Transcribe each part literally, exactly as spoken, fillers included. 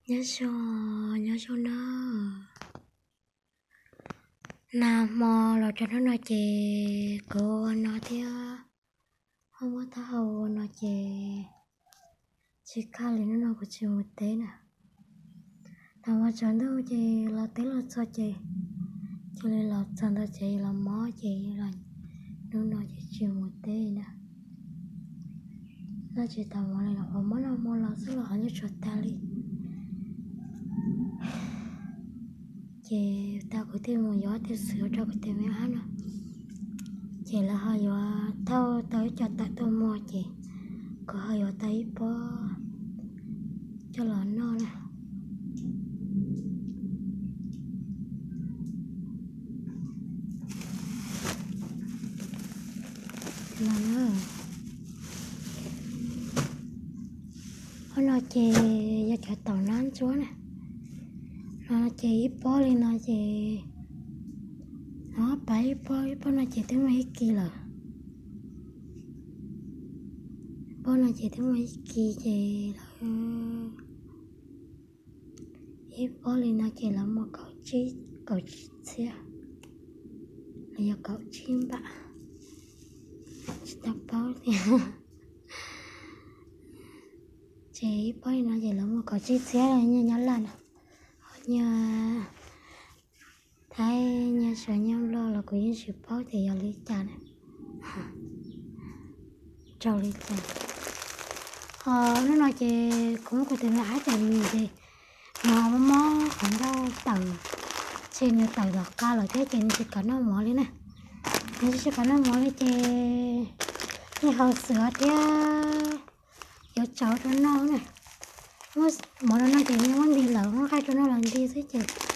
nhớ cho nhớ cho nó nam mô là cho nó nói chè cô nó thì không có thao nó chè chỉ khá là nó nói của chị một tí nè thằng mà chọn đâu chè là tí là sao chè cho nên là chọn đâu chè là mó chè là nó nói cho chị một tí nè nó chỉ tao mà này là không muốn làm món là rất là như chuột ta đi chị tao có thêm một gió thêm sữa cho cái thêm mấy ăn chị là hơi gió tao tới cho tao tôi mua chị có hơi gió tới bó cho là nó nè là nó nó chị cho cho tàu nán chúa nè nó chị ít bó lên nó chị nó bảy bó ít bó nó chị tới mấy kỳ rồi bó nó chị tới mấy kỳ chị là ít bó lên nó chị là một cậu chi cậu xe là do cậu chim bạ chị ta báo thì chị bó lên nó chị là một cậu chi xe là như nhớ lần như thấy nhà sợ nhau lo là của những sự báo thì giờ lý trà này trâu lý trà ờ nó nói chị cũng có thể là ái chạy nhiều gì mà mó không đâu tàu trên như tàu đỏ cao là thế trên chỉ có nó mỏ lên nè nhưng chỉ có nó mỏ lên chị như hậu sữa thì giờ cháu cho nó này mỏ nó nói chị như muốn đi lỡ nó khai cho nó làm đi thế chị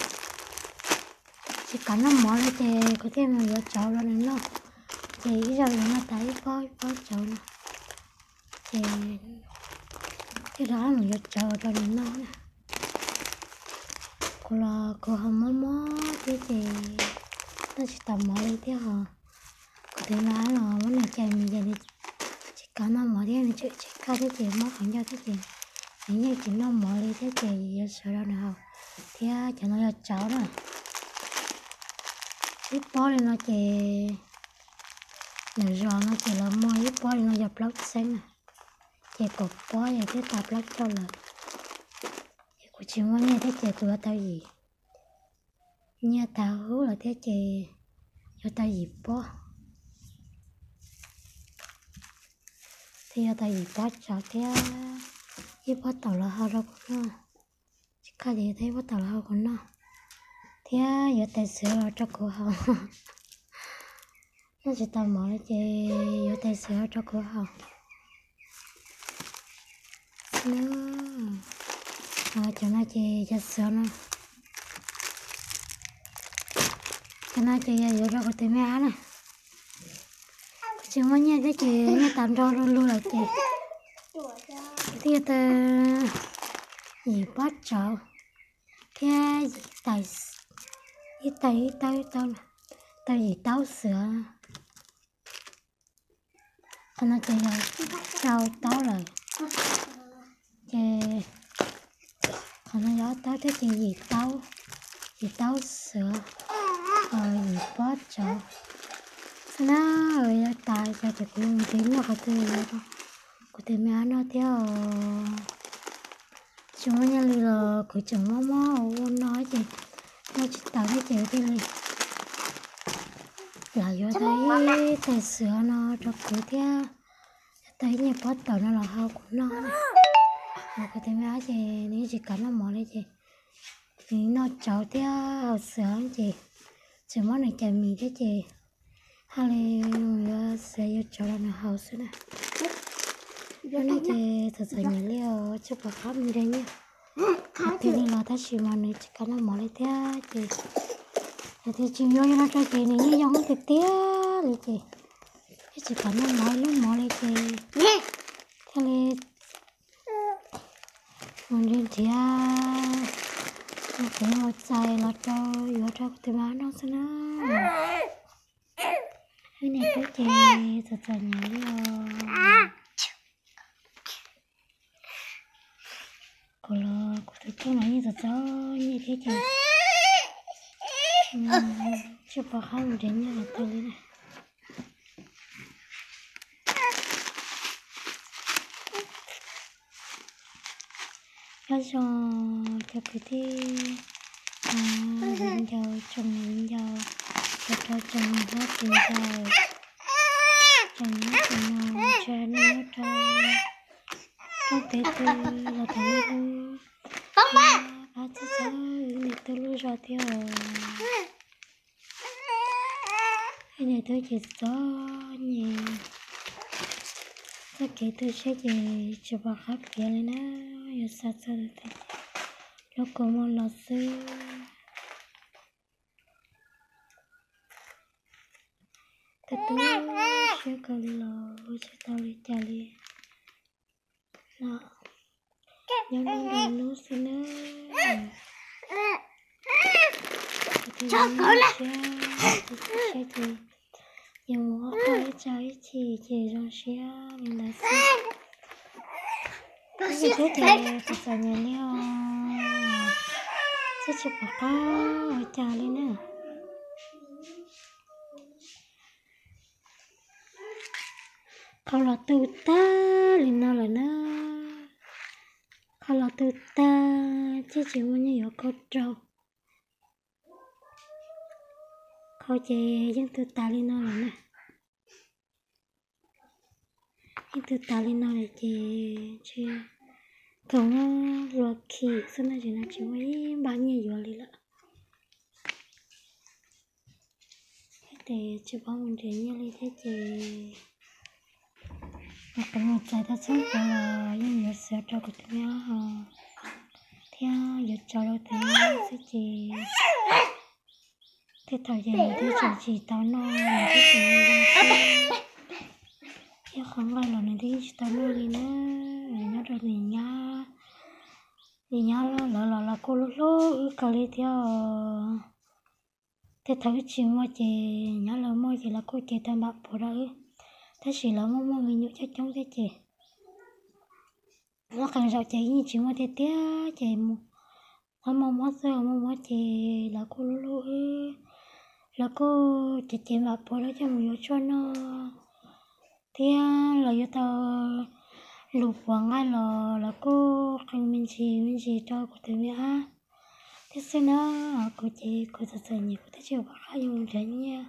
chỉ cả nó mỏ lên chị có thêm một giờ cháu rồi nó chị giờ nó thấy có có cháu nè chị cái đó là giờ cháu rồi nó nè cô là cô không mó mó thế chị nó chỉ tầm mỏ lên thế hả có thể nói là vấn đề chạy mình giờ đi chỉ cả nó mỏ thế này chị chỉ cả thế chị mó không cho thế chị nếu như chị nó mỏ lên thế chị giờ sợ đâu nào thế cho nó giờ cháu nè ít bó lên nó chị nếu rồi nó chỉ là mua ít bó lên nó giờ block xanh nè chị cột bó giờ thế ta block cho là của chị muốn nghe thế chị của tao gì nghe tao hú là thế chị cho tao gì bó thì tao gì bó cho thế ít bó tao là hơi đâu của nó chỉ có gì thấy bó tao là hơi của nó thế giờ tao sửa rồi cho cô hồng nó chỉ tao mở chị giờ tao sửa cho cô hồng nữa à, cho nó chị cho sữa nó cho nó chị giờ cho cô tìm mẹ này chị muốn nghe cái chị nghe tạm rau luôn luôn là chị thì ta gì bắt chậu cái gì tay cái tay tay tao tay gì táo sữa cho nó chị tao táo rồi chị còn nó gió táo thế chị gì táo gì táo sữa rồi gì bó chậu nó rồi tài cho chị cũng tính là có thể có thể mẹ nó theo chúng nhà lì là cứ chừng mó mó nói chị nó chỉ tao cái chị thì là do thấy tài sữa nó cho cứ theo thấy nhà bó tàu nó là hao của nó mà có thể mẹ chị nếu chỉ cần nó mỏ đấy chị thì nó cháu theo hao sữa chị chỉ món này chạy mì thế chị hay là sẽ cho cháu là nó hao sữa nè nó nói chị thật sự nhớ liều chụp vào khắp mình đây nhá thì nên là ta chỉ mà này chỉ cần nó mỏ đấy theo chị thì chị vô nó cho chị này như giống cái tía này chị chỉ cần nó mỏ lúc mỏ đấy chị thế là mình đi thì nó phải một dài là cho vô cho cái má nó xem nó cái này cái chị thật sự nhớ liều cô lo cô tụi con này như thật gió như thế chứ chứ bà không đến như là tôi này cho cho cho cái thì à mình giàu chồng mình giàu cho cho chồng hết tiền giàu chồng hết tiền nào cho nó cho cho tế tư là thằng nó ba ba chứ sao người tôi luôn rồi theo cái này tôi chỉ gió nhẹ tất cả tôi sẽ chỉ chụp vào khắp kia lên á giờ sao sao thế nó có một lọ sữa tất tôi sẽ có lọ sẽ tao đi trả đi nó nhớ nó đồ nó sẽ nữa cho cậu là sẽ chỉ nhiều hoa cái trái chỉ chỉ rồi sẽ mình đã xem cái gì thế thì thật sự nhiều nhiều sẽ chụp vào cá ở trà lên nữa kalau là từ ta lên nào là nó kalau là từ ta chứ chỉ muốn nhiều câu trâu câu chỉ những từ ta lên nào là nè những từ ta lên nào là chỉ chỉ còn luật khí xong rồi chỉ là chỉ mới bán nhiều rồi đi lợ để chỉ bao mình để như này thế chỉ và cái một trái ta sống của là những người sẽ cho của tụi nó theo giờ cho đâu thì sẽ chỉ thế thời gian thì chỉ chỉ tao nói là cái gì theo không ai là này thì chỉ tao nói đi nữa nhớ rồi thì nhá thì nhá là là là là cô lú lú cái đi theo thế thời chỉ mà chỉ nhớ là mua chỉ là cô chỉ tao mặc bộ đó thế chỉ là mua mua người nhớ cho chúng thế chị nó càng giàu chị như chị mà thế tía chị mua mua mua sữa mua mua chị là cô lú lú là cô chị chị mặc bộ đó cho mình cho nó thế là cho tao lục quảng ai là là cô không mình chỉ mình chỉ cho của tụi mẹ thế xin nó cô chị cô thật sự nhiều cô thấy chưa bảo hay dùng thế nha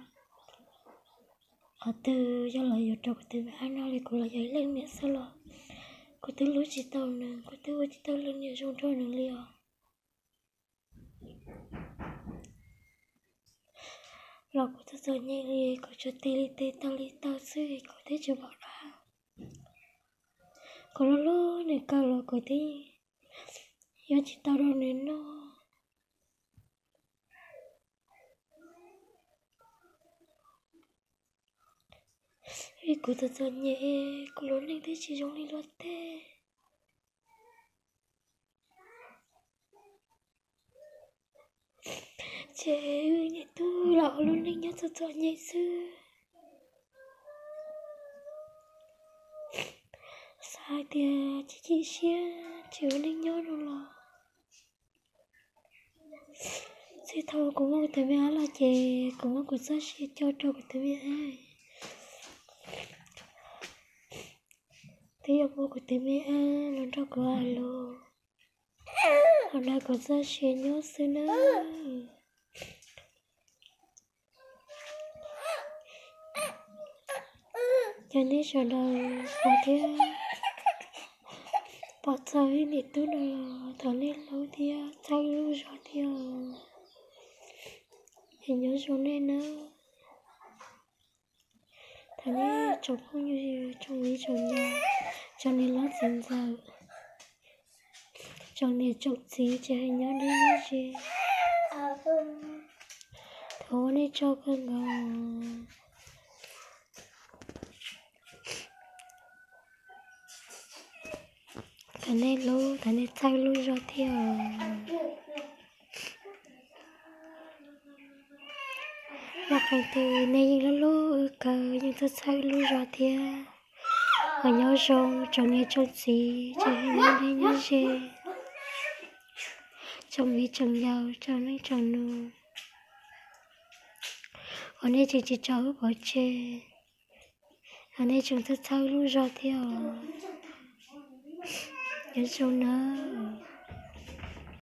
ở từ cho lại cho của tụi mẹ nó thì cô là giấy lên mẹ sao lo cô thấy lối chỉ tao nè cô thấy lối chỉ tao lên nhiều trong trôi nè liều là cô thật sự nhiều thì cô cho tê li tê tao li tao sư thì cô thấy chưa bảo ra cô lo lo này cao là cô thấy giờ chỉ tao đâu nên nó vì cô thật sự nhẹ cô lớn lên thế chỉ giống đi luật thế chị ơi nhẹ tôi lão lớn lên nhớ thật sự nhẹ xưa sai thì chị chị xia chị lên nhớ đâu là chị thầu cũng một tấm áo là chị cũng một cuốn sách chị cho cho của tấm áo thì một của tấm áo lần đó của alo hôm nay cuốn sách chị nhớ xưa nữa cho nên cho đâu có thế bắt đầu đi tôi là thở lên lâu thì sau lâu rồi thì hình nhớ xuống lên nữa thằng ấy chồng không như chồng ấy chồng nhà cho nên lót dần dần chồng này chồng gì chỉ hay nhớ đến như gì thôi đi cho con ngầu thằng này lâu thằng này sau lâu rồi thì là cái từ này nó lú cờ nhưng tôi sai lú rồi thì ở nhau rồi cho nghe cho gì cho nghe nghe như gì trong mỹ trong giàu trong mấy trong nu ở đây chỉ chỉ cháu bỏ chê ở đây chúng ta thâu lu ra theo nhớ trong nữa